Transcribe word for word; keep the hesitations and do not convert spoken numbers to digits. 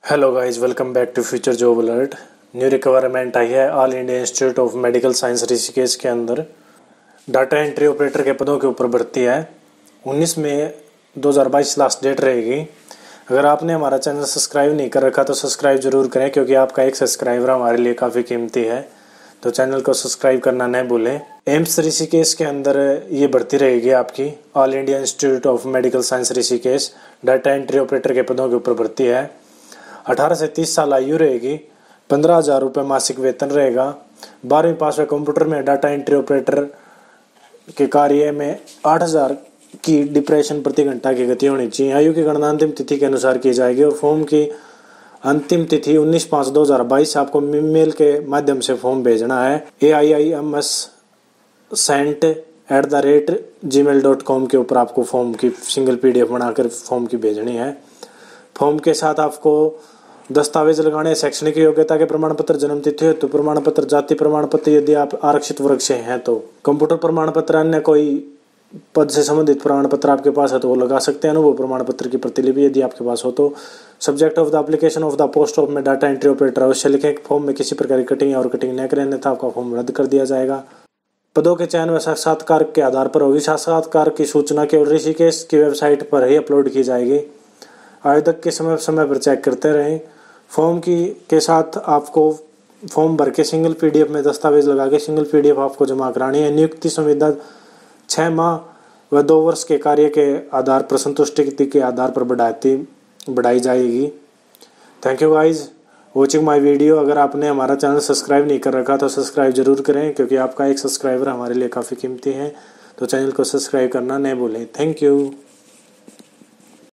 Hello guys, welcome back to Future Job Alert. New requirement आई है All India Institute of Medical Science Rishikesh के अंदर। Data entry operator के पदों के ऊपर भर्ती है। उन्नीस मई दो हज़ार बाईस लास्ट डेट रहेगी। अगर आपने हमारा चैनल सब्सक्राइब नहीं कर रखा तो सब्सक्राइब जरूर करें, क्योंकि आपका एक सब्सक्राइबर हमारे लिए काफ़ी कीमती है। तो चैनल को सब्सक्राइब करना न भूलें। एम्स ऋषिकेश के अंदर ये भर्ती रहेगी आपकी। All India Institute of Medical Science Rishikesh data entry operator के पदों के ऊपर भर्ती है। अठारह से तीस साल आयु रहेगी। पंद्रह हज़ार रुपये मासिक वेतन रहेगा। बारहवीं पास हुए कंप्यूटर में डाटा एंट्री ऑपरेटर के कार्य में आठ हज़ार की डिप्रेशन प्रति घंटा की गति होनी चाहिए। आयु की गणना अंतिम तिथि के अनुसार की जाएगी और फॉर्म की अंतिम तिथि उन्नीस पाँच दो हज़ार बाईस। आपको मेल के माध्यम से फॉर्म भेजना है A I I M S sent at the rate Gmail dot com के ऊपर आपको फॉर्म की सिंगल पी डी एफ बनाकर फॉर्म की भेजनी है। फॉर्म के साथ आपको दस्तावेज लगाने, शैक्षणिक योग्यता के प्रमाण पत्र, जन्म तिथि हेतु प्रमाण पत्र, जाति प्रमाण पत्र यदि आप आरक्षित वर्ग से हैं तो, कंप्यूटर प्रमाण पत्र, अन्य कोई पद से संबंधित प्रमाण पत्र आपके पास है तो वो लगा सकते हैं। अनुभव प्रमाण पत्र की प्रतिलिपि यदि आपके पास हो तो। Subject of the application of the post of में डाटा एंट्री ऑपरेटर अवश्य लिखें। फॉर्म में किसी प्रकार की कटिंग और कटिंग न करें, अन्यथा आपका फॉर्म रद्द कर दिया जाएगा। पदों के चयन व साक्षात्कार के आधार पर होगी। साक्षात्कार की सूचना केवल ऋषिकेश की वेबसाइट पर ही अपलोड की जाएगी। आवेदक के समय समय पर चेक करते रहें। फॉर्म की के साथ आपको फॉर्म भर के सिंगल पीडीएफ में दस्तावेज लगा के सिंगल पीडीएफ आपको जमा करानी है। नियुक्ति संविदा छः माह व दो वर्ष के कार्य के आधार पर संतुष्टि के आधार पर बढ़ाती बढ़ाई जाएगी। Thank you guys watching my video. अगर आपने हमारा चैनल सब्सक्राइब नहीं कर रखा तो सब्सक्राइब जरूर करें, क्योंकि आपका एक सब्सक्राइबर हमारे लिए काफ़ी कीमती है। तो चैनल को सब्सक्राइब करना न भूलें। Thank you.